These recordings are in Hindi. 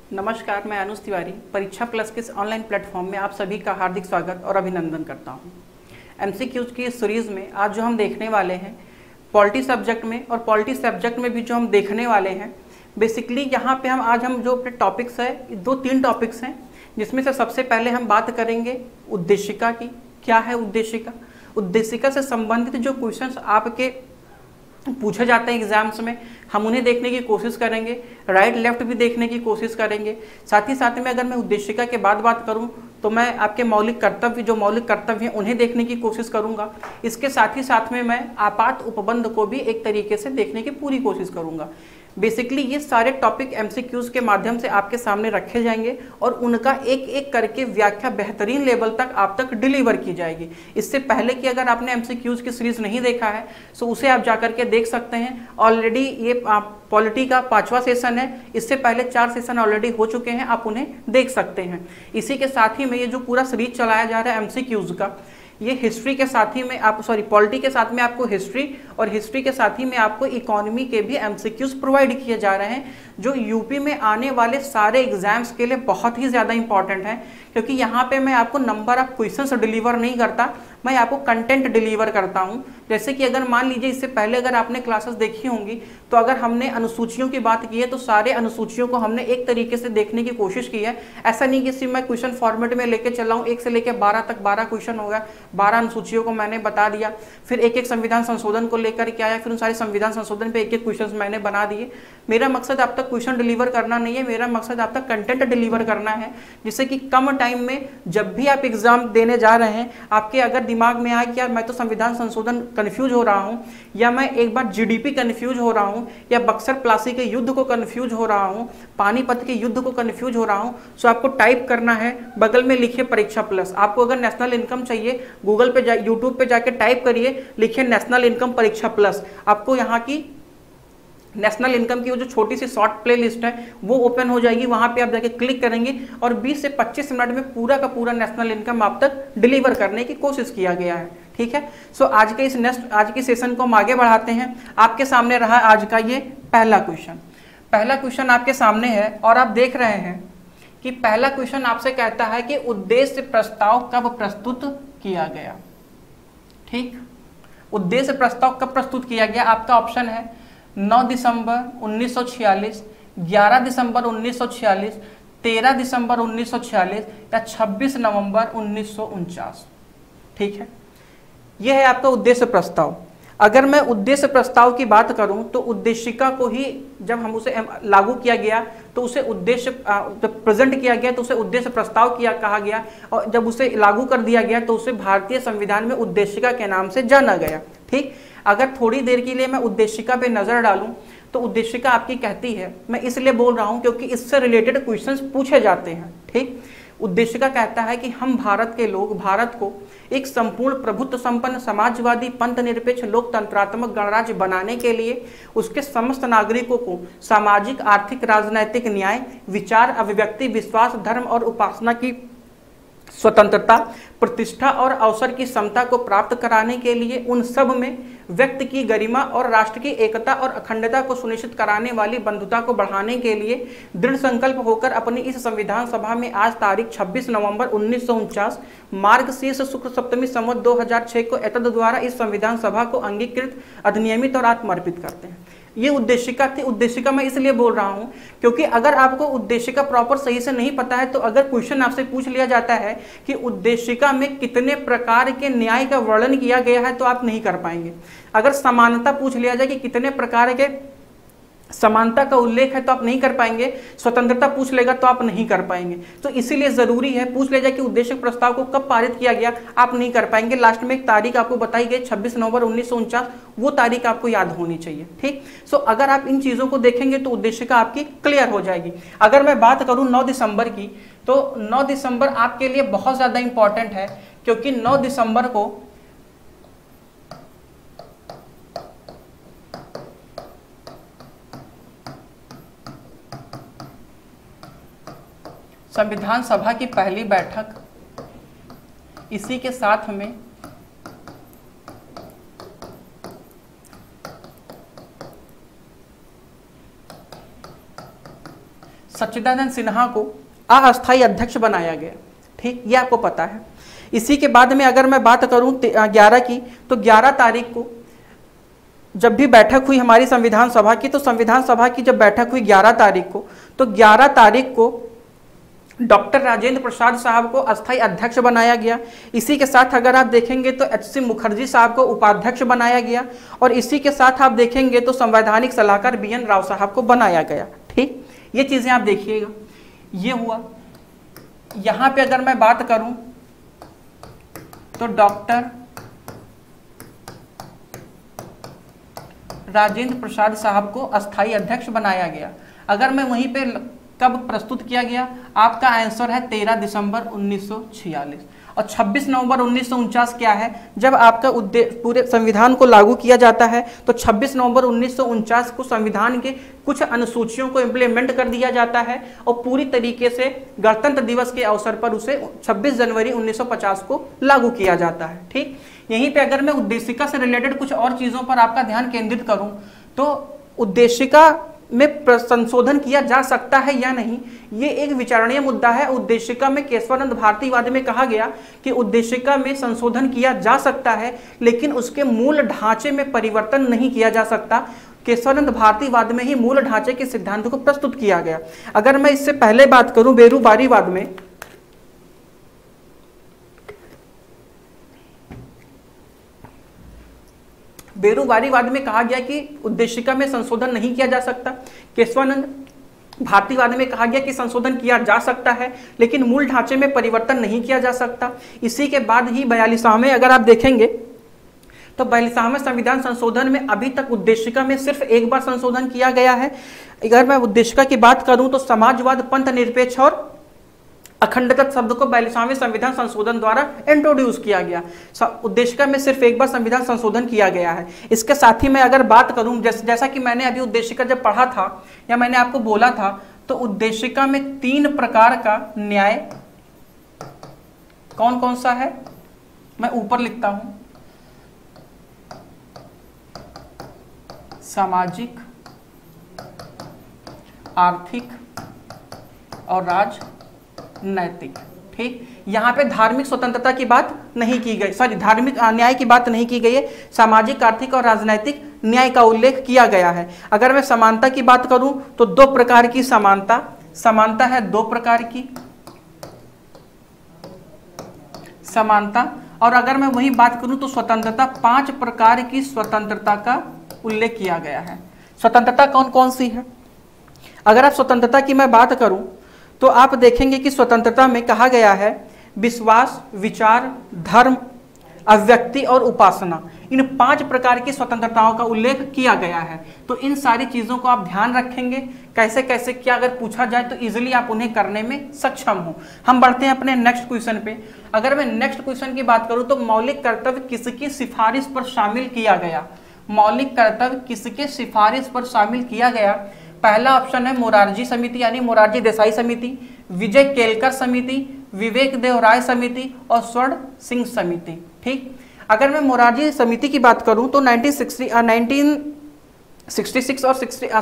नमस्कार, मैं अनुज तिवारी परीक्षा प्लस के इस ऑनलाइन प्लेटफॉर्म में आप सभी का हार्दिक स्वागत और अभिनंदन करता हूं। एमसीक्यूज की इस सीरीज़ में आज जो हम देखने वाले हैं पॉलिटी सब्जेक्ट में, और पॉलिटी सब्जेक्ट में भी जो हम देखने वाले हैं, बेसिकली यहाँ पे हम जो अपने टॉपिक्स है, 2-3 टॉपिक्स हैं, जिसमें से सबसे पहले हम बात करेंगे उद्देशिका की। क्या है उद्देशिका? उद्देशिका से संबंधित जो क्वेश्चंस आपके पूछे जाते हैं एग्जाम्स में, हम उन्हें देखने की कोशिश करेंगे, राइट लेफ्ट भी देखने की कोशिश करेंगे। साथ ही साथ में अगर मैं उद्देशिका के बाद बात करूं तो मैं आपके मौलिक कर्तव्य हैं उन्हें देखने की कोशिश करूंगा। इसके साथ ही साथ में मैं आपात उपबंध को भी एक तरीके से देखने की पूरी कोशिश करूंगा। बेसिकली ये सारे टॉपिक एमसीक्यूज के माध्यम से आपके सामने रखे जाएंगे और उनका एक एक करके व्याख्या बेहतरीन लेवल तक आप तक डिलीवर की जाएगी। इससे पहले कि अगर आपने एमसीक्यूज की सीरीज नहीं देखा है तो उसे आप जाकर के देख सकते हैं। ऑलरेडी ये पॉलिटी का 5वां सेशन है, इससे पहले 4 सेशन ऑलरेडी हो चुके हैं, आप उन्हें देख सकते हैं। इसी के साथ ही में ये जो पूरा सीरीज चलाया जा रहा है एमसीक्यूज का, ये हिस्ट्री के साथ ही में पॉलिटी के साथ में आपको हिस्ट्री, और हिस्ट्री के साथ ही में आपको इकोनॉमी के भी एमसीक्यूज प्रोवाइड किए जा रहे हैं, जो यूपी में आने वाले सारे एग्जाम्स के लिए बहुत ही ज़्यादा इंपॉर्टेंट है। क्योंकि यहाँ पे मैं आपको नंबर ऑफ क्वेश्चंस डिलीवर नहीं करता, मैं आपको कंटेंट डिलीवर करता हूँ। जैसे कि अगर मान लीजिए इससे पहले अगर आपने क्लासेस देखी होंगी तो अगर हमने अनुसूचियों की बात की है तो सारे अनुसूचियों को हमने एक तरीके से देखने की कोशिश की है। ऐसा नहीं कि सिर्फ मैं क्वेश्चन फॉर्मेट में लेके चला हूँ, 1 से लेकर 12 तक 12 क्वेश्चन हो गया, 12 अनुसूचियों को मैंने बता दिया, फिर एक एक संविधान संशोधन को लेकर के आया, फिर उन सारे संविधान संशोधन पे एक एक क्वेश्चन मैंने बना दिए। मेरा मकसद आप तक क्वेश्चन डिलीवर करना नहीं है, मेरा मकसद आप तक कंटेंट डिलीवर करना है, जिससे कि कम टाइम में जब भी आप एग्जाम देने जा रहे हैं आपके अगर दिमाग में आए कि यार मैं तो संविधान संशोधन कंफ्यूज हो रहा हूं, या मैं एक बार जीडीपी कंफ्यूज हो रहा हूं, या बक्सर प्लासी के युद्ध को कंफ्यूज हो रहा हूं, पानीपत के युद्ध को कंफ्यूज हो रहा हूं, तो आपको टाइप करना है, बगल में लिखिए परीक्षा प्लस। आपको अगर नेशनल इनकम चाहिए गूगल पे यूट्यूब पे जाके टाइप करिए, लिखिए नेशनल इनकम परीक्षा प्लस। आपको यहाँ की नेशनल इनकम की वो जो छोटी सी शॉर्ट प्ले लिस्ट है वो ओपन हो जाएगी, वहां पे आप जाके क्लिक करेंगे और 20 से 25 मिनट में पूरा का पूरा नेशनल इनकम आप तक डिलीवर करने की कोशिश किया गया है। ठीक है, सो आज के सेशन को हम आगे बढ़ाते हैं। आपके सामने रहा आज का ये पहला क्वेश्चन आपके सामने है, और आप देख रहे हैं कि पहला क्वेश्चन आपसे कहता है कि उद्देश्य प्रस्ताव कब प्रस्तुत किया गया। ठीक, उद्देश्य प्रस्ताव कब प्रस्तुत किया गया? आपका ऑप्शन है 9 दिसंबर 1946, 11 दिसंबर 1946, 13 दिसंबर 1946 या 26 नवंबर 1949। ठीक है, यह है आपका उद्देश्य प्रस्ताव। अगर मैं उद्देश्य प्रस्ताव की बात करूं तो उद्देशिका को ही जब हम उसे लागू किया गया तो उसे उद्देश्य जब प्रेजेंट किया गया तो उसे उद्देश्य प्रस्ताव कहा गया, और जब उसे लागू कर दिया गया तो उसे भारतीय संविधान में उद्देशिका के नाम से जाना गया। ठीक, अगर थोड़ी देर के लिए मैं उद्देशिका पे नजर डालूं तो उद्देशिका आपकी कहती है, मैं इसलिए बोल रहा हूं क्योंकि इससे रिलेटेड क्वेश्चंस पूछे जाते हैं। ठीक, उद्देशिका कहता है कि हम भारत के लोग भारत को एक संपूर्ण प्रभुत्व संपन्न समाजवादी पंथ निरपेक्ष लोकतंत्रात्मक गणराज्य बनाने के लिए उसके समस्त नागरिकों को सामाजिक आर्थिक राजनैतिक न्याय विचार अभिव्यक्ति विश्वास धर्म और उपासना की स्वतंत्रता प्रतिष्ठा और अवसर की समता को प्राप्त कराने के लिए उन सब में व्यक्ति की गरिमा और राष्ट्र की एकता और अखंडता को सुनिश्चित कराने वाली बंधुता को बढ़ाने के लिए दृढ़ संकल्प होकर अपनी इस संविधान सभा में आज तारीख 26 नवंबर 1949 मार्गशीर्ष शुक्ल सप्तमी संवत 2006 को एतद द्वारा इस संविधान सभा को अंगीकृत अधिनियमित और आत्मर्पित करते हैं। ये उद्देशिका थी। उद्देशिका मैं इसलिए बोल रहा हूं क्योंकि अगर आपको उद्देशिका प्रॉपर सही से नहीं पता है तो अगर क्वेश्चन आपसे पूछ लिया जाता है कि उद्देशिका में कितने प्रकार के न्याय का वर्णन किया गया है तो आप नहीं कर पाएंगे। अगर समानता पूछ लिया जाए कि कितने प्रकार के समानता का उल्लेख है तो आप नहीं कर पाएंगे, स्वतंत्रता पूछ लेगा तो आप नहीं कर पाएंगे। तो इसीलिए जरूरी है, पूछ ले जाए कि उद्देश्य प्रस्ताव को कब पारित किया गया, आप नहीं कर पाएंगे। लास्ट में एक तारीख आपको बताई गई 26 नवंबर 1949, वो तारीख आपको याद होनी चाहिए। ठीक, सो अगर आप इन चीजों को देखेंगे तो उद्देशिका आपकी क्लियर हो जाएगी। अगर मैं बात करूं 9 दिसंबर की तो 9 दिसंबर आपके लिए बहुत ज्यादा इंपॉर्टेंट है, क्योंकि 9 दिसंबर को संविधान सभा की पहली बैठक, इसी के साथ में सच्चिदानंद सिन्हा को अस्थायी अध्यक्ष बनाया गया। ठीक, ये आपको पता है। इसी के बाद में अगर मैं बात करूं 11 की, तो 11 तारीख को जब भी बैठक हुई हमारी संविधान सभा की, तो संविधान सभा की जब बैठक हुई 11 तारीख को, तो 11 तारीख को डॉक्टर राजेंद्र प्रसाद साहब को अस्थायी अध्यक्ष बनाया गया। इसी के साथ अगर आप देखेंगे तो एच.सी. मुखर्जी साहब को उपाध्यक्ष बनाया गया, और इसी के साथ आप देखेंगे तो संवैधानिक सलाहकार बी.एन. राव साहब को बनाया गया। ठीक, ये चीजें आप देखिएगा, ये हुआ। यहां पे अगर मैं बात करूं तो डॉक्टर राजेंद्र प्रसाद साहब को अस्थायी अध्यक्ष बनाया गया। अगर मैं वहीं पे कब प्रस्तुत किया गया, आपका आंसर है 13 दिसंबर 1946। और 26 नवंबर 1949 क्या है, जब आपका पूरे संविधान को लागू किया जाता है, तो 26 नवंबर 1949 को संविधान के कुछ अनुसूचियों को इम्प्लीमेंट कर दिया जाता है, और पूरी तरीके से गणतंत्र दिवस के अवसर पर उसे 26 जनवरी 1950 को लागू किया जाता है। ठीक, यहीं पे अगर मैं उद्देशिका से रिलेटेड कुछ और चीज़ों पर आपका ध्यान केंद्रित करूं, तो उद्देशिका में संशोधन किया जा सकता है या नहीं, ये एक विचारणीय मुद्दा है। उद्देशिका में केशवानंद भारतीवाद में कहा गया कि उद्देशिका में संशोधन किया जा सकता है, लेकिन उसके मूल ढांचे में परिवर्तन नहीं किया जा सकता। केशवानंद भारतीवाद में ही मूल ढांचे के सिद्धांत को प्रस्तुत किया गया। अगर मैं इससे पहले बात करूं बेरूबारीवाद में, बेरूबारीवाद में कहा गया कि उद्देशिका में संशोधन नहीं किया जा सकता। केशवानंद भारतीवाद में कहा गया कि संशोधन किया जा सकता है, लेकिन मूल ढांचे में परिवर्तन नहीं किया जा सकता। इसी के बाद ही 42वें अगर आप देखेंगे तो 42वें संविधान संशोधन में अभी तक उद्देशिका में सिर्फ एक बार संशोधन किया गया है। अगर मैं उद्देशिका की बात करूं तो समाजवाद, पंथ निरपेक्ष और अखंडता शब्द को 42वें संविधान संशोधन द्वारा इंट्रोड्यूस किया गया। उद्देशिका में सिर्फ एक बार संविधान संशोधन किया गया है। इसके साथ ही मैं अगर बात करूं, जैसा कि मैंने अभी उद्देशिका जब पढ़ा था या मैंने आपको बोला था, तो उद्देशिका में 3 प्रकार का न्याय कौन कौन सा है, मैं ऊपर लिखता हूं। सामाजिक, आर्थिक और राजनैतिक। ठीक, यहाँ पे धार्मिक स्वतंत्रता की बात नहीं की गई, सॉरी धार्मिक न्याय की बात नहीं की गई है, सामाजिक, आर्थिक और राजनैतिक न्याय का उल्लेख किया गया है। अगर मैं समानता की बात करूं तो 2 प्रकार की समानता है 2 प्रकार की समानता, और अगर मैं वही बात करूं तो स्वतंत्रता 5 प्रकार की स्वतंत्रता का उल्लेख किया गया है। स्वतंत्रता कौन कौन सी है? अगर आप स्वतंत्रता की मैं बात करूं तो आप देखेंगे कि स्वतंत्रता में कहा गया है विश्वास, विचार, धर्म, अभिव्यक्ति और उपासना। इन 5 प्रकार की स्वतंत्रताओं का उल्लेख किया गया है। तो इन सारी चीजों को आप ध्यान रखेंगे, कैसे कैसे क्या अगर पूछा जाए तो इजीली आप उन्हें करने में सक्षम हो। हम बढ़ते हैं अपने नेक्स्ट क्वेश्चन पे। अगर मैं नेक्स्ट क्वेश्चन की बात करूं तो मौलिक कर्तव्य किसकी सिफारिश पर शामिल किया गया? मौलिक कर्तव्य किसके सिफारिश पर शामिल किया गया? पहला ऑप्शन है मोरारजी समिति यानी मोरारजी देसाई समिति, विजय केलकर समिति, विवेक देव राय समिति और स्वर्ण सिंह समिति। ठीक, अगर मैं मोरारजी समिति की बात करूं तो 1966 और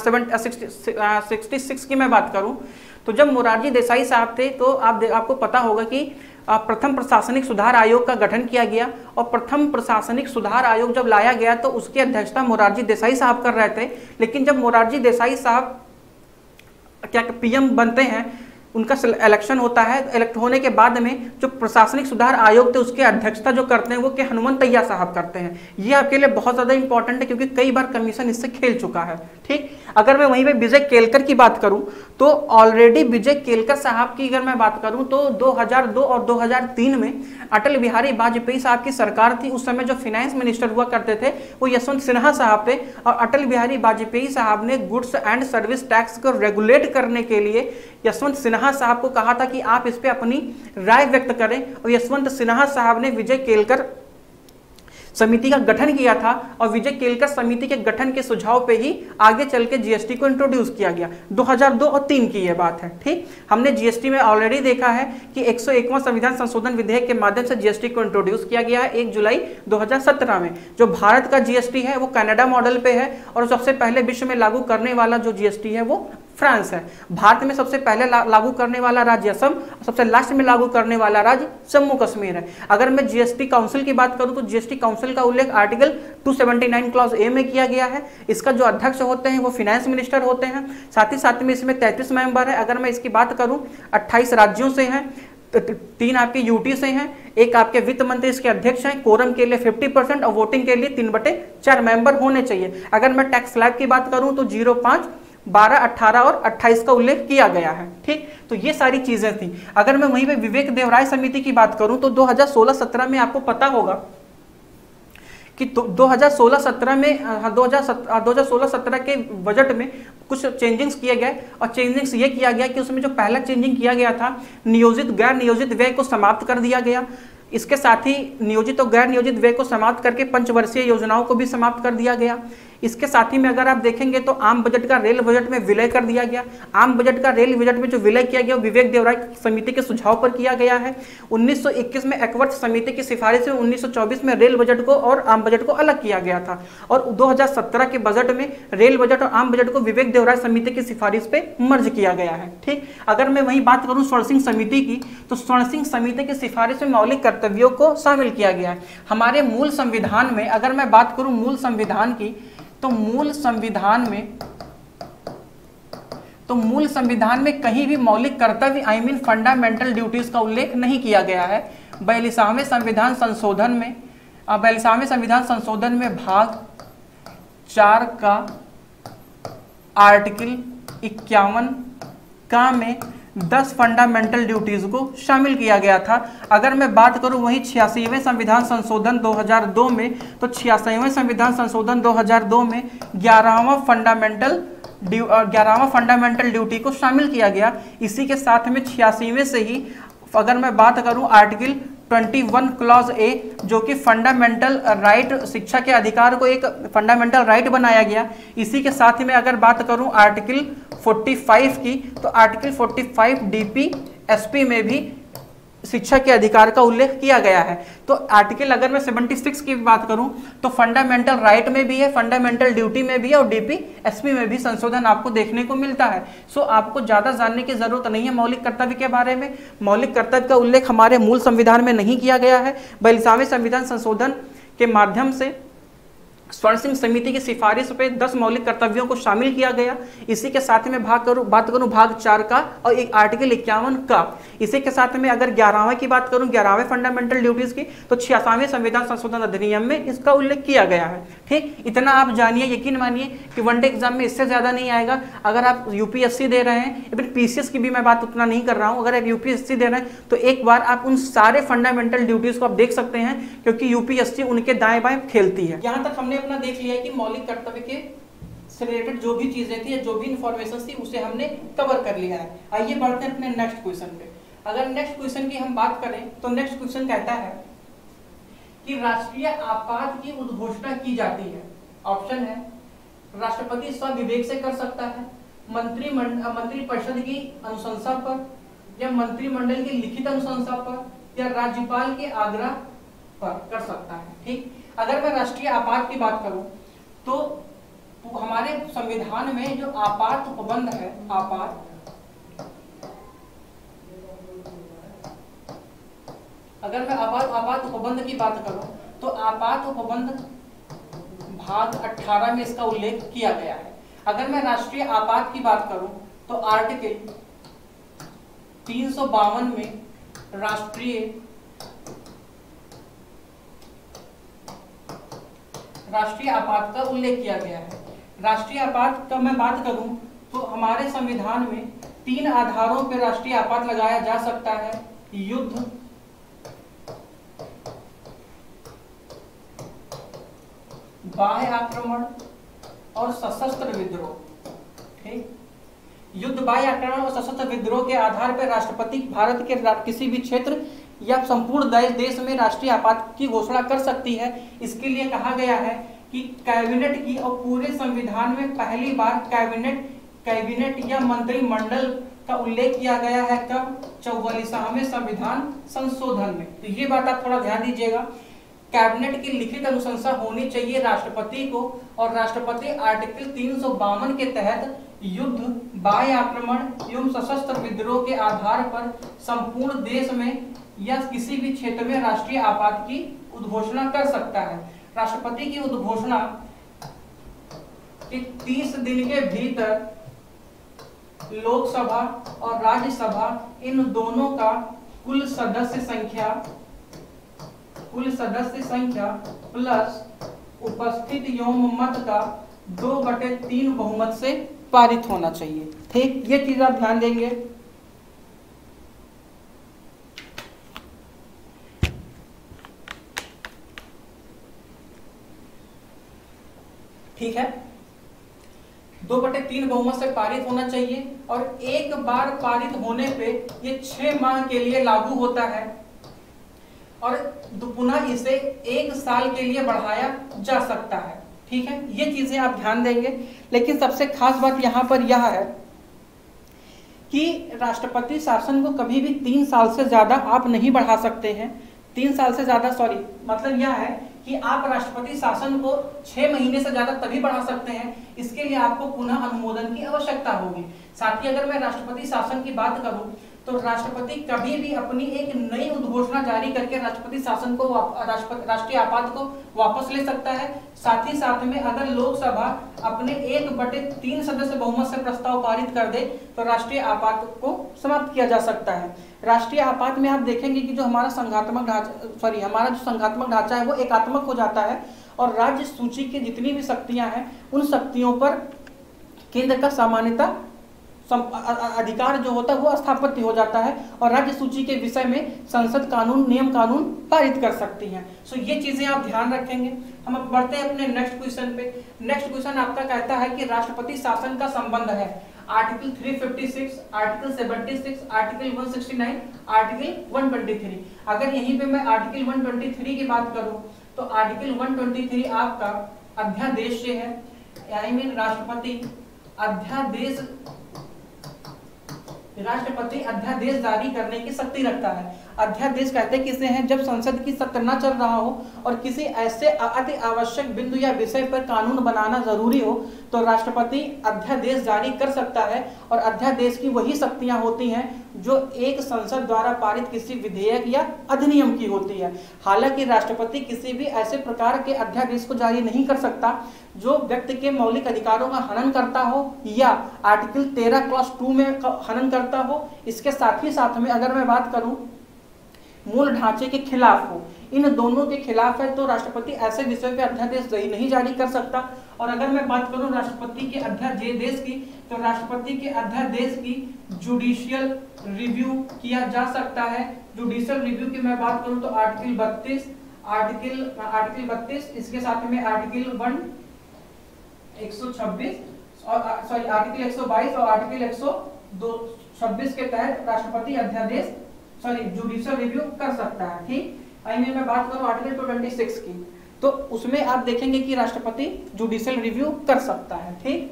66 की मैं बात करूं तो जब मोरारजी देसाई साहब थे तो आपको पता होगा कि प्रथम प्रशासनिक सुधार आयोग का गठन किया गया, और प्रथम प्रशासनिक सुधार आयोग जब लाया गया तो उसकी अध्यक्षता मोरारजी देसाई साहब कर रहे थे। लेकिन जब मोरारजी देसाई साहब क्या पीएम बनते हैं, उनका इलेक्शन होता है, इलेक्ट होने के बाद में जो प्रशासनिक सुधार आयोग थे उसके अध्यक्षता जो करते हैं वो के हनुमंतैया साहब करते हैं। ये आपके लिए बहुत ज़्यादा इंपॉर्टेंट है क्योंकि कई बार कमीशन इससे खेल चुका है। ठीक, अगर मैं वहीं पे विजय केलकर की बात करूं तो ऑलरेडी विजय केलकर साहब की अगर मैं बात करूं तो 2002 और 2003 में अटल बिहारी वाजपेयी साहब की सरकार थी। उस समय जो फाइनेंस मिनिस्टर हुआ करते थे वो यशवंत सिन्हा साहब थे, और अटल बिहारी वाजपेयी साहब ने गुड्स एंड सर्विस टैक्स को रेगुलेट करने के लिए यशवंत सिन्हा साहब को कहा था कि आप इस पे अपनी राय व्यक्त करें, और यशवंत सिन्हा साहब ने विजय केलकर समिति का गठन किया था, और विजय केलकर समिति के गठन के सुझाव पे ही आगे चल के जीएसटी को इंट्रोड्यूस किया गया। 2002 और 3 की यह बात है। ठीक, हमने जीएसटी में ऑलरेडी देखा है कि 101वां संविधान संशोधन विधेयक के माध्यम से जीएसटी को इंट्रोड्यूस किया गया है 1 जुलाई 2017 में। जो भारत का जीएसटी है वो कनाडा मॉडल पे है, और सबसे पहले विश्व में लागू करने वाला जो जीएसटी है वो फ्रांस है। भारत में सबसे पहले लागू करने वाला राज्य असम, सबसे लास्ट में लागू करने वाला राज्य जम्मू कश्मीर है। अगर मैं जीएसटी काउंसिल की बात करूं तो जीएसटी काउंसिल का उल्लेख आर्टिकल 279 क्लॉज ए में किया गया है। इसका जो अध्यक्ष होते हैं वो फाइनेंस मिनिस्टर होते हैं। साथ में इसमें 33 मेंबर है। अगर मैं इसकी बात करूं 28 राज्यों से हैं, 3 आपके यूटी से हैं, एक आपके वित्त मंत्री इसके अध्यक्ष हैं। कोरम के लिए 50% और वोटिंग के लिए 3/4 मेंबर होने चाहिए। अगर मैं टैक्स स्लैब की बात करूं तो 05, 12, 18 और 28 का उल्लेख किया गया है। ठीक, तो ये सारी चीजें थी। अगर मैं वहीं पे विवेक देवराय समिति की बात करूं तो 2016-17 में आपको पता होगा कि 2016-17 में 2016-17 के बजट में कुछ चेंजिंग्स किए गए और चेंजिंग्स ये किया गया कि उसमें जो पहला चेंजिंग किया गया था, नियोजित गैर नियोजित व्यय को समाप्त कर दिया गया। इसके साथ ही नियोजित और गैर नियोजित व्यय को समाप्त करके पंचवर्षीय योजनाओं को भी समाप्त कर दिया गया। इसके साथ ही में अगर आप देखेंगे तो आम बजट का रेल बजट में विलय कर दिया गया। आम बजट का रेल बजट में जो विलय किया गया वो विवेक देवराय समिति के सुझाव पर किया गया है। 1921 में एकवर्थ समिति की सिफारिश में 1924 में रेल बजट को और आम बजट को अलग किया गया था और 2017 के बजट में रेल बजट और आम बजट को विवेक देवराय समिति की सिफारिश पे मर्ज किया गया है। ठीक, अगर मैं वही बात करूं स्वर्ण सिंह समिति की तो स्वर्ण सिंह समिति की सिफारिश में मौलिक कर्तव्यों को शामिल किया गया है। हमारे मूल संविधान में अगर मैं बात करूं मूल संविधान की तो मूल संविधान में कहीं भी मौलिक कर्तव्य फंडामेंटल ड्यूटीज का उल्लेख नहीं किया गया है। 42वें संविधान संशोधन में भाग 4 का आर्टिकल 51 का में 10 फंडामेंटल ड्यूटीज को शामिल किया गया था। अगर मैं बात करूं वहीं 86वें संविधान संशोधन 2002 में तो 86वें संविधान संशोधन 2002 में 11वां फंडामेंटल ड्यूटी को शामिल किया गया। इसी के साथ में 86वें से ही अगर मैं बात करूं आर्टिकल 21 क्लॉज ए जो कि फंडामेंटल राइट, शिक्षा के अधिकार को एक फंडामेंटल राइट बनाया गया। इसी के साथ में अगर बात करूं आर्टिकल 45 की तो आर्टिकल 45 डीपी एसपी में भी शिक्षा के अधिकार का उल्लेख किया गया है। तो आर्टिकल अगर मैं 76 की बात करूं तो फंडामेंटल राइट में भी है, फंडामेंटल ड्यूटी में भी है और डीपी एसपी में भी संशोधन आपको देखने को मिलता है। सो आपको ज्यादा जानने की जरूरत नहीं है मौलिक कर्तव्य के बारे में। मौलिक कर्तव्य का उल्लेख हमारे मूल संविधान में नहीं किया गया है। 42वें संविधान संशोधन के माध्यम से स्वर्ण सिंह समिति की सिफारिश पे 10 मौलिक कर्तव्यों को शामिल किया गया। इसी के साथ में बात करूं भाग 4 का और एक आर्टिकल 51 का। इसी के साथ में अगर 11वें की बात करूं 11वें फंडामेंटल ड्यूटीज की तो 86वें संविधान संशोधन अधिनियम में इसका उल्लेख किया गया है। ठीक, इतना आप जानिए, यकीन मानिए कि वनडे एग्जाम में इससे ज्यादा नहीं आएगा। अगर आप यूपीएससी दे रहे हैं या फिर पीसीएस की भी मैं बात उतना नहीं कर रहा हूं, अगर आप यूपीएससी दे रहे हैं तो एक बार आप उन सारे फंडामेंटल ड्यूटीज को आप देख सकते हैं क्योंकि यूपीएससी उनके दाएं बाएं खेलती है। यहां तक हमने अपना देख लिया कि मौलिक कर्तव्य के से रिलेटेड जो भी चीजें थी, जो भी इंफॉर्मेशन थी उसे हमने कवर कर लिया है। आइए बढ़ते हैं अपने नेक्स्ट क्वेश्चन पे। अगर नेक्स्ट क्वेश्चन की हम बात करें तो नेक्स्ट क्वेश्चन कहता है कि राष्ट्रीय आपात की उद्घोषणा की जाती है। ऑप्शन है राष्ट्रपति स्वविवेक से कर सकता है, मंत्रिपरिषद की अनुशंसा पर, या मंत्रिमंडल की लिखित अनुशंसा पर, या राज्यपाल के आग्रह पर कर सकता है। ठीक, अगर मैं राष्ट्रीय आपात की बात करूं तो हमारे संविधान में जो आपात उपबंध है, अगर मैं आपात उपबंध की बात करूं तो आपात उपबंध भाग 18 में इसका उल्लेख किया गया है। अगर मैं राष्ट्रीय आपात की बात करूं तो आर्टिकल 352 में राष्ट्रीय आपात का उल्लेख किया गया है। राष्ट्रीय आपात का मैं बात करूं तो हमारे संविधान में 3 आधारों पर राष्ट्रीय आपात लगाया जा सकता है: युद्ध, बाह्य आक्रमण और सशस्त्र विद्रोह। ठीक, युद्ध, बाह्य आक्रमण और सशस्त्र विद्रोह के आधार पर राष्ट्रपति भारत के किसी भी क्षेत्र या संपूर्ण देश में राष्ट्रीय आपात की घोषणा कर सकती है। इसके लिए कहा गया है कि कैबिनेट की और पूरे संविधान में पहली बार कैबिनेट या मंत्रिमंडल का उल्लेख किया गया है। कब? 44वें संविधान संशोधन में। तो ये बात आप थोड़ा ध्यान दीजिएगा। कैबिनेट की लिखित अनुशंसा होनी चाहिए राष्ट्रपति को और राष्ट्रपति आर्टिकल 352 के तहत युद्ध, बाह्य आक्रमण एवं सशस्त्र विद्रोह के आधार पर संपूर्ण देश में या किसी भी क्षेत्र में राष्ट्रीय आपात की उद्घोषणा कर सकता है। राष्ट्रपति की उद्घोषणा कि 30 दिन के भीतर लोकसभा और राज्यसभा इन दोनों का कुल सदस्य संख्या प्लस उपस्थित एवं मत का 2/3 बहुमत से पारित होना चाहिए। ठीक, ये चीज आप ध्यान देंगे। ठीक है, 2/3 बहुमत से पारित होना चाहिए और एक बार पारित होने पे ये 6 माह के लिए लागू होता है और पुनः इसे 1 साल के लिए बढ़ाया जा सकता है। ठीक है, ये चीजें आप ध्यान देंगे। लेकिन सबसे खास बात यहाँ पर यह है कि राष्ट्रपति शासन को कभी भी 3 साल से ज्यादा आप नहीं बढ़ा सकते हैं। 3 साल से ज्यादा, सॉरी, मतलब यह है कि आप राष्ट्रपति शासन को 6 महीने से ज्यादा तभी बढ़ा सकते हैं, इसके लिए आपको पुनः अनुमोदन की आवश्यकता होगी। साथ ही अगर मैं राष्ट्रपति शासन की बात करूं तो राष्ट्रपति कभी भी अपनी एक नई उद्घोषणा जारी करके राष्ट्रपति शासन को राष्ट्रीय आपात को वापस ले सकता है। साथ ही साथ में अगर लोकसभा अपने 1/3 सदस्य बहुमत से प्रस्ताव पारित कर दे तो राष्ट्रीय आपात को समाप्त किया जा सकता है। राष्ट्रीय आपात में आप देखेंगे कि जो हमारा संघात्मक ढांचा है वो एकात्मक हो जाता है और राज्य सूची की जितनी भी शक्तियां हैं उन शक्तियों पर केंद्र का सामान्यता अधिकार जो होता है वो स्थापित हो जाता है और राज्य सूची के विषय में संसद नियम कानून पारित कर सकती है। सो ये चीजें आप ध्यान रखेंगे। हम अब बढ़ते हैं अपने नेक्स्ट क्वेश्चन पे। नेक्स्ट क्वेश्चन आपका कहता है कि राष्ट्रपति शासन का संबंध है आर्टिकल 356, आर्टिकल 76, आर्टिकल 169, आर्टिकल 123। अगर यहीं पे मैं आर्टिकल 123 की बात करूं तो आर्टिकल 123 आपका अध्यादेश है, आई मीन राष्ट्रपति अध्यादेश जारी करने की शक्ति रखता है। अध्यादेश कहते किसे हैं? जब संसद की सत्र न चल रहा हो और किसी ऐसे अति आवश्यक बिंदु या विषय पर कानून बनाना जरूरी हो तो राष्ट्रपति अध्यादेश जारी कर सकता है और अध्यादेश की वही शक्तियां होती हैं जो एक संसद द्वारा पारित किसी विधेयक या अधिनियम की होती है। हालांकि राष्ट्रपति किसी भी ऐसे प्रकार के अध्यादेश को जारी नहीं कर सकता जो व्यक्ति के मौलिक अधिकारों का हनन करता हो या आर्टिकल 13 क्लॉज 2 में हनन करता हो। इसके साथ ही साथ में अगर मैं बात करूं मूल ढांचे के खिलाफ हो, इन दोनों के खिलाफ है तो राष्ट्रपति ऐसे विषय पे अध्यादेश नहीं जारी कर सकता। और अगर मैं बात करूं राष्ट्रपति के अध्यादेश की तो राष्ट्रपति के अध्यादेश की जुडिशियल रिव्यू किया जा सकता है। जुडिशियल रिव्यू की मैं बात करूं तो आर्टिकल 32, इसके साथ में आर्टिकल 126 और आर्टिकल 122 और आर्टिकल 126 के तहत राष्ट्रपति अध्यादेश जुडिशियल रिव्यू कर सकता है। ठीक, आई मीन मैं बात करूं आर्टिकल 226 की तो उसमें आप देखेंगे कि राष्ट्रपति जुडिशियल रिव्यू कर सकता है। ठीक,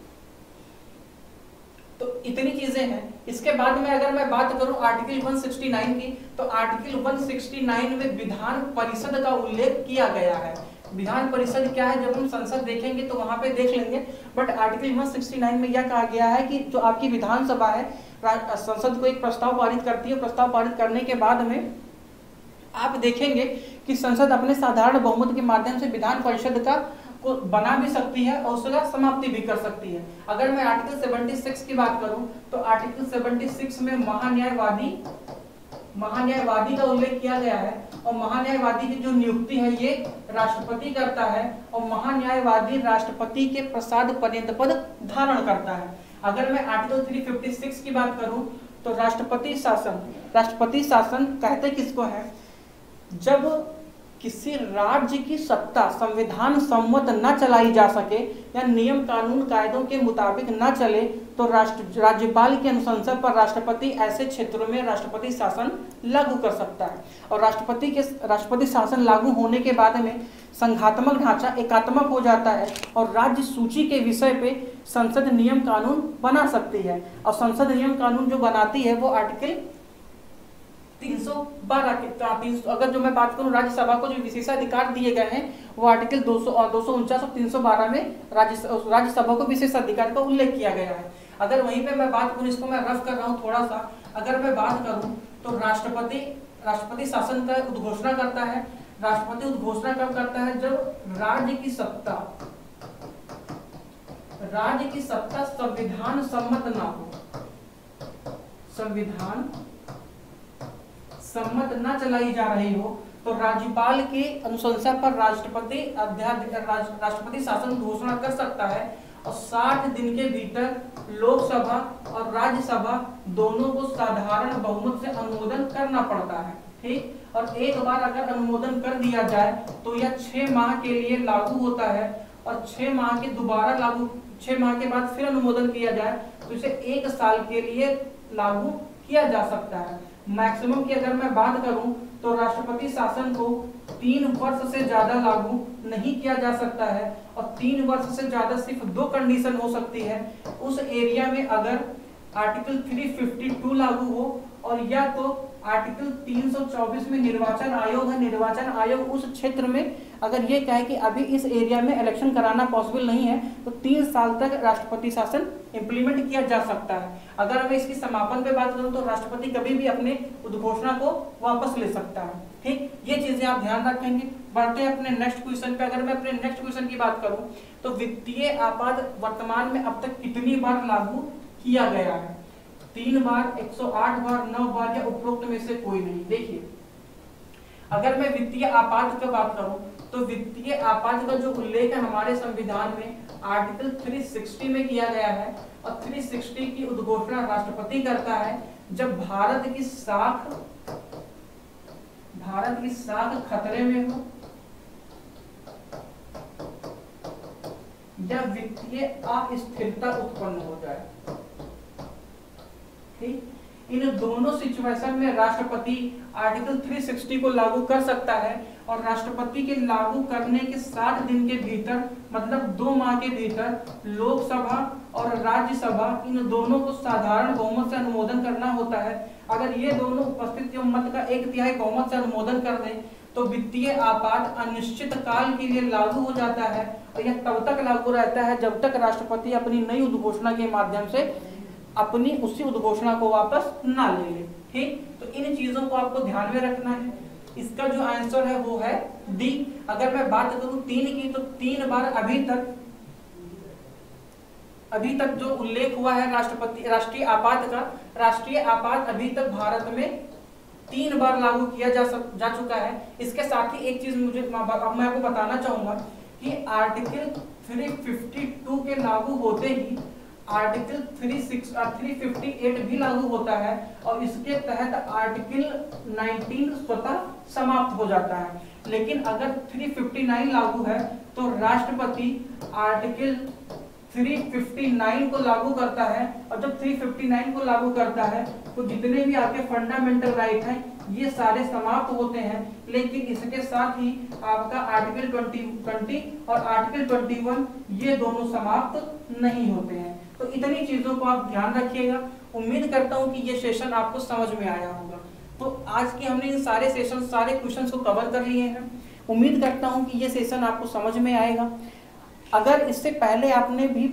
तो इतनी चीजें हैं। इसके बाद में अगर मैं बात करूं आर्टिकल 169 की तो आर्टिकल 169 में विधान परिषद का उल्लेख किया गया है। विधान परिषद क्या है जब हम संसद देखेंगे तो वहां पे देख लेंगे, बट आर्टिकल 169 में यह कहा गया है कि जो आपकी विधानसभा है संसद को एक प्रस्ताव पारित करती है। प्रस्ताव पारित करने के बाद में आप देखेंगे कि संसद अपने साधारण बहुमत के माध्यम से विधान परिषद का को बना भी सकती है और उसका समाप्ति भी कर सकती है। अगर मैं आर्टिकल 76 की बात करूं तो आर्टिकल 76 में महान्यायवादी का उल्लेख किया गया है और महान्यायवादी की जो नियुक्ति है ये राष्ट्रपति करता है और महान्यायवादी राष्ट्रपति के प्रसाद पर्यंत पद धारण करता है। अगर मैं आर्टिकल 356 की बात करूं तो राष्ट्रपति शासन कहते किसको है? जब किसी राज्य की सत्ता संविधान सम्मत न चलाई जा सके या नियम कानून कायदों के मुताबिक न चले तो राज्यपाल की अनुशंसा पर राष्ट्रपति ऐसे क्षेत्रों में राष्ट्रपति शासन लागू कर सकता है। और राष्ट्रपति शासन लागू होने के बाद में संघात्मक ढांचा एकात्मक हो जाता है और राज्य सूची के विषय पे संसद नियम कानून बना सकती है। और संसद नियम कानून जो बनाती है वो आर्टिकल 312 के 300, अगर जो मैं बात करूं राज्यसभा को जो विशेषाधिकार दिए गए हैं वो आर्टिकल 249 और 312 में राज्यसभा को विशेषाधिकार का उल्लेख किया गया है। अगर वहीं पे मैं बात करूं, इसको मैं रफ कर रहा हूं थोड़ा सा, अगर मैं बात करूं तो राष्ट्रपति शासन का उद्घोषणा करता है। राष्ट्रपति उद्घोषणा कब करता है? जब राज्य की सत्ता संविधान सम्मत ना हो, संविधान सम्मत ना चलाई जा रही हो, तो राज्यपाल की अनुशंसा पर राष्ट्रपति शासन घोषणा कर सकता है और 60 दिन के भीतर लोकसभा और राज्यसभा दोनों को साधारण बहुमत से अनुमोदन करना पड़ता है। ठीक, और एक बार अगर अनुमोदन कर दिया जाए तो यह 6 माह के लिए लागू होता है और 6 माह के दोबारा लागू 6 माह के बाद फिर अनुमोदन किया जाए तो इसे 1 साल के लिए लागू किया जा सकता है। मैक्सिमम की अगर मैं बात करूं तो राष्ट्रपति शासन को 3 वर्ष से ज्यादा लागू नहीं किया जा सकता है और 3 वर्ष से ज्यादा सिर्फ 2 कंडीशन हो सकती है। उस एरिया में अगर आर्टिकल 352 लागू हो और या तो आर्टिकल 324 में निर्वाचन आयोग है, निर्वाचन आयोग उस क्षेत्र में अगर ये कहे कि अभी इस एरिया में इलेक्शन कराना पॉसिबल नहीं है तो 3 साल तक राष्ट्रपति शासन इंप्लीमेंट किया जा सकता है। अगर मैं इसकी समापन पे बात करूं तो राष्ट्रपति कभी भी अपने उद्घोषणा को वापस ले सकता है। ठीक, ये चीजें आप ध्यान रखेंगे। बढ़ते हैं अपने नेक्स्ट क्वेश्चन पे। अगर मैं अपने नेक्स्ट क्वेश्चन की बात करूं तो वित्तीय आपात वर्तमान में अब तक कितनी बार लागू किया गया है? 3 बार, 108 बार, 9 बार या उपरोक्त में से कोई नहीं। देखिए, अगर मैं वित्तीय आपात की बात करूं तो वित्तीय आपात का जो उल्लेख है हमारे संविधान में आर्टिकल 360 में किया गया है और 360 की उद्घोषणा राष्ट्रपति करता है जब भारत की साख खतरे में हो या वित्तीय अस्थिरता उत्पन्न हो जाए। ठीक, इन दोनों सिचुएशन में राष्ट्रपति आर्टिकल 360 को लागू कर सकता है और राष्ट्रपति के लागू करने के 60 दिन के भीतर मतलब 2 माह के भीतर लोकसभा और राज्यसभा इन दोनों को साधारण बहुमत से अनुमोदन करना होता है। अगर ये दोनों उपस्थित मत का 1/3 बहुमत से अनुमोदन कर दें तो वित्तीय आपात अनिश्चित काल के लिए लागू हो जाता है और यह तब तक लागू रहता है जब तक राष्ट्रपति अपनी नई उद्घोषणा के माध्यम से अपनी उसी उद्घोषणा को वापस ना ले ले। ठीक, तो इन चीजों को आपको ध्यान में रखना है। इसका जो आंसर है वो है डी। अगर मैं बात करूं 3 की तो 3 बार अभी तक जो उल्लेख हुआ है राष्ट्रीय आपात अभी तक भारत में 3 बार लागू किया जा चुका है। इसके साथ ही एक चीज मैं आपको बताना चाहूंगा कि आर्टिकल 352 के लागू होते ही आर्टिकल 358 भी लागू होता है और इसके तहत आर्टिकल 19 स्वतः समाप्त हो जाता है। लेकिन अगर 359 लागू है तो राष्ट्रपति आर्टिकल 359 को लागू करता है और जब 359 को लागू करता है तो जितने भी आपके फंडामेंटल राइट हैं ये सारे समाप्त होते हैं। लेकिन इसके साथ ही आपका आर्टिकल 20 और आर्टिकल 21 ये दोनों समाप्त नहीं होते हैं। तो इतनी चीजों को आप ध्यान रखिएगा। उम्मीद करता हूं कि ये सेशन आपको समझ में आया होगा। तो आज के हमने इन सारे क्वेश्चंस को कवर कर लिए हैं। उम्मीद करता हूं कि ये सेशन आपको समझ में आएगा। अगर इससे पहले आपने भी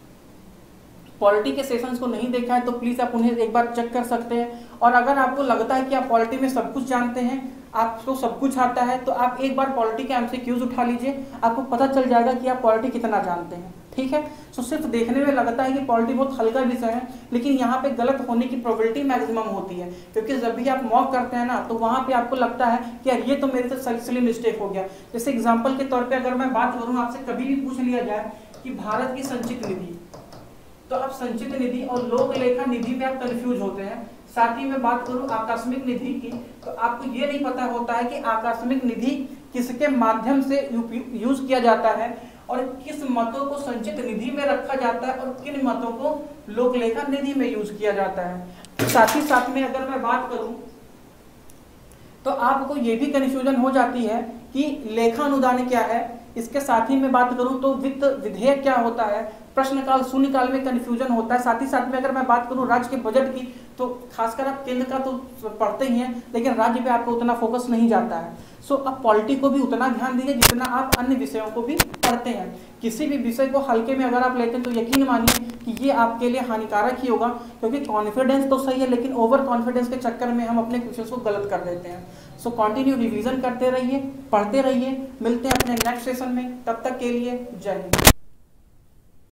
पॉलिटी के सेशंस को नहीं देखा है तो प्लीज आप उन्हें एक बार चेक कर सकते हैं। और अगर आपको लगता है कि आप पॉलिटी में सब कुछ जानते हैं, आपको सब कुछ आता है, तो आप एक बार पॉलिटी के एमसीक्यूज उठा लीजिए, आपको पता चल जाएगा कि आप पॉलिटी कितना जानते हैं। ठीक है, तो सिर्फ देखने में लगता है कि पॉलिटी बहुत हल्का विषय है, लेकिन यहाँ पे गलत होने की प्रोबेबिलिटी मैक्सिमम होती है, क्योंकि जब भी आप मॉक करते हैं ना तो वहाँ पे आपको लगता है कि यार ये तो मेरे से सिली मिस्टेक हो गया। जैसे एग्जाम्पल के तौर पे अगर मैं बात करूँ, आपसे कभी भी पूछ लिया जाए कि भारत की संचित निधि, तो आप संचित निधि और लोक लेखा निधि में आप कंफ्यूज होते हैं। साथ ही मैं बात करूं आकस्मिक निधि की, तो आपको ये नहीं पता होता है कि आकस्मिक निधि किसके माध्यम से यूज किया जाता है और किस मतों को संचित निधि में रखा जाता है और किन मतों को लोक लेखा निधि में यूज किया जाता है। साथ ही साथ में अगर मैं बात करूं तो आपको ये भी कंफ्यूजन हो जाती है कि लेखा अनुदान क्या है। इसके साथ ही मैं बात करूं तो वित्त विधेयक क्या होता है, प्रश्नकाल शून्यकाल में कन्फ्यूजन होता है। साथ ही साथ में अगर मैं बात करूं राज्य के बजट की, तो खासकर आप केंद्र का तो पढ़ते ही हैं, लेकिन राज्य पे आपको उतना फोकस नहीं जाता है। सो अब पॉलिटी को भी उतना ध्यान दीजिए जितना आप अन्य विषयों को भी पढ़ते हैं। किसी भी विषय को हल्के में अगर आप लेते हैं तो यकीन मानिए कि ये आपके लिए हानिकारक ही होगा, क्योंकि कॉन्फिडेंस तो सही है लेकिन ओवर कॉन्फिडेंस के चक्कर में हम अपने क्वेश्चंस को गलत कर देते हैं। सो कंटिन्यू रिवीजन करते रहिए, पढ़ते रहिए। मिलते हैं अपने नेक्स्ट सेशन में, तब तक के लिए जय हिंद।